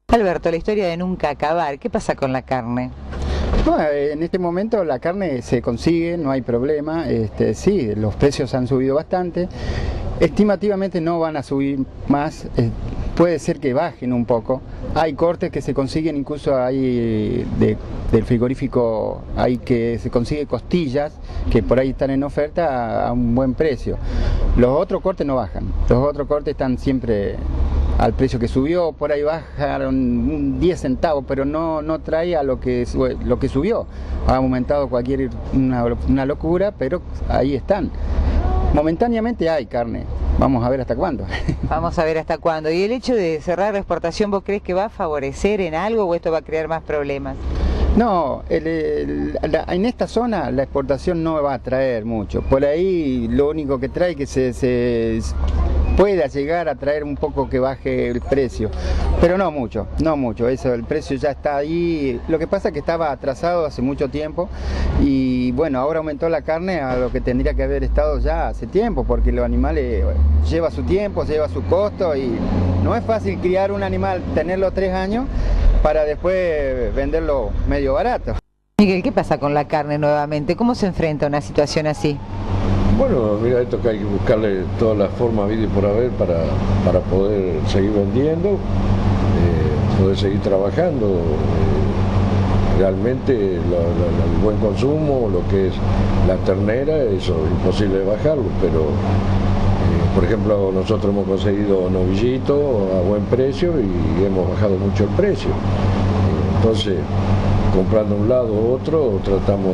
Alberto, la historia de nunca acabar, ¿qué pasa con la carne? No, en este momento la carne se consigue, no hay problema. Sí, los precios han subido bastante. Estimativamente no van a subir más, puede ser que bajen un poco. Hay cortes que se consiguen, incluso hay del frigorífico, hay que se consigue costillas que por ahí están en oferta a un buen precio. Los otros cortes no bajan, los otros cortes están siempre al precio que subió, por ahí bajaron 10 centavos, pero no trae a lo que subió. Ha aumentado una locura, pero ahí están. Momentáneamente hay carne, vamos a ver hasta cuándo. Vamos a ver hasta cuándo. ¿Y el hecho de cerrar la exportación, vos crees que va a favorecer en algo o esto va a crear más problemas? No, en esta zona la exportación no va a traer mucho. Por ahí lo único que trae que se pueda llegar a traer un poco que baje el precio, pero no mucho, eso, el precio ya está ahí. Lo que pasa es que estaba atrasado hace mucho tiempo y bueno, ahora aumentó la carne a lo que tendría que haber estado ya hace tiempo, porque los animales lleva su tiempo, lleva su costo y no es fácil criar un animal, tenerlo 3 años para después venderlo medio barato. Miguel, ¿qué pasa con la carne nuevamente? ¿Cómo se enfrenta a una situación así? Bueno, mira, esto que hay que buscarle todas las formas vida y por haber para poder seguir vendiendo, poder seguir trabajando. Realmente el buen consumo, lo que es la ternera, eso es imposible de bajarlo, pero por ejemplo nosotros hemos conseguido novillito a buen precio y hemos bajado mucho el precio. Entonces, comprando un lado u otro, tratamos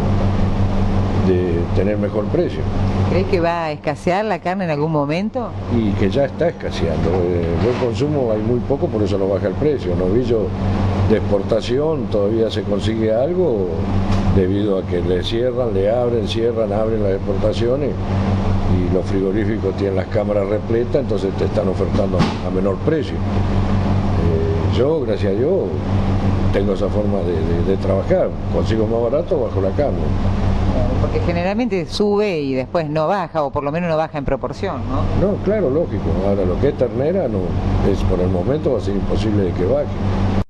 de tener mejor precio. ¿Crees que va a escasear la carne en algún momento? Y que ya está escaseando. Buen consumo hay muy poco, por eso no baja el precio. Novillo de exportación todavía se consigue algo debido a que le cierran, le abren, cierran, abren las exportaciones y los frigoríficos tienen las cámaras repletas, entonces te están ofertando a menor precio. Yo, gracias a Dios, tengo esa forma de trabajar. Consigo más barato, bajo la carne. Porque generalmente sube y después no baja, o por lo menos no baja en proporción, ¿no? No, claro, lógico. Ahora, lo que es ternera, no, por el momento va a ser imposible de que baje.